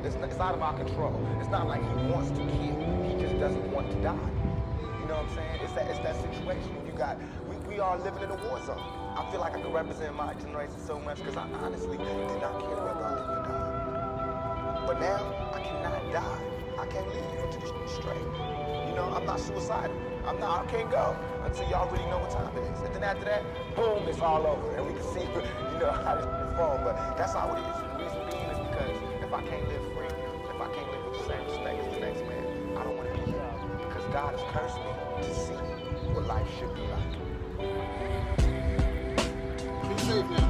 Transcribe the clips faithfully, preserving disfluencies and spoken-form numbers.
It's, it's out of our control. It's not like he wants to kill. He just doesn't want to die. You know what I'm saying? It's that, it's that situation when you got, we, we are living in a war zone. I feel like I can represent my generation so much because I honestly did not care whether I lived or died. But now, I cannot die. I can't leave into the straight. You know, I'm not suicidal. I'm not, I can't go until y'all really know what time it is. And then after that, boom, it's all over. And we can see, you know, how this is fall. But that's how it is. The reason being is because if I can't live free, if I can't live with the same respect as the next man, I don't want to be here. Because God has cursed me to see what life should be like. Be safe now.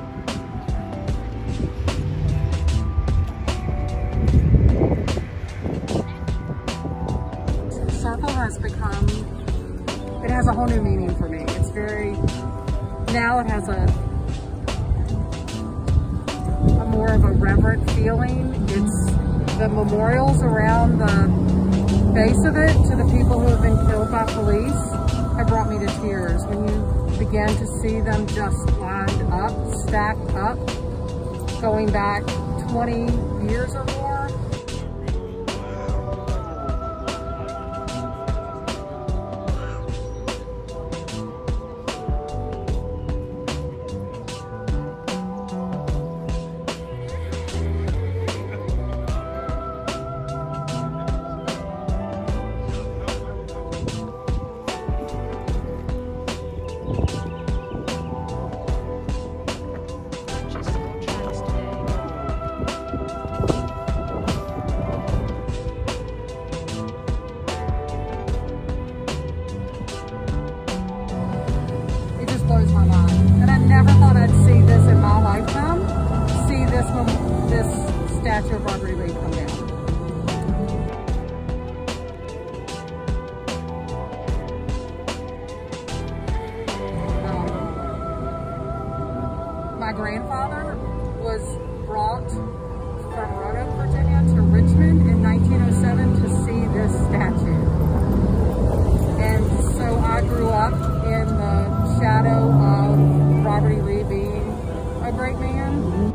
Circle has become, it has a whole new meaning for me. It's very, now it has a, a more of a reverent feeling. It's the memorials around the base of it to the people who have been killed by police have brought me to tears. When you began to see them just lined up, stacked up, going back twenty years or more. Blows my mind. And I never thought I'd see this in my lifetime, see this this statue of Robert E. Lee come down. Um, my grandfather was brought from Roanoke, Virginia to Richmond in nineteen oh seven to see this statue. And so I grew up in the shadow of Robert E. Lee being a great man.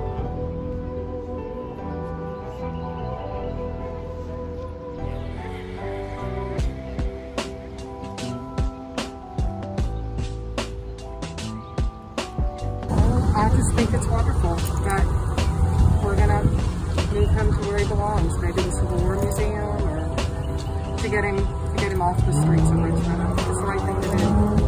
I just think it's wonderful that we're gonna move him to where he belongs, maybe the Civil War Museum, or to get him to get him off the streets of Richmond. I think it's the right thing to do.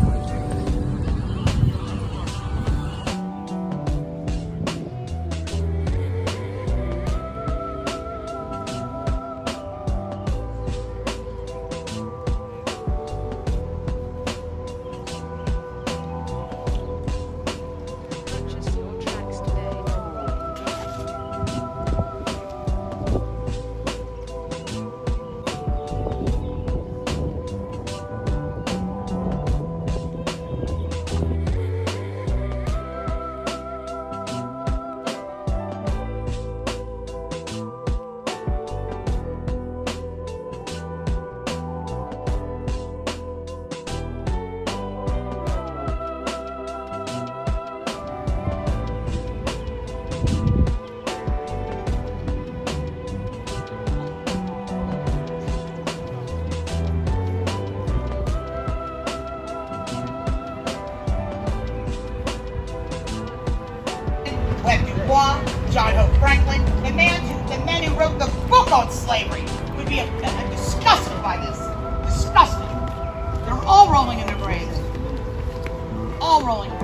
John Hope Franklin, the man who, the men who wrote the book on slavery, would be a, a, disgusted by this. Disgusted. They're all rolling in their graves. All rolling.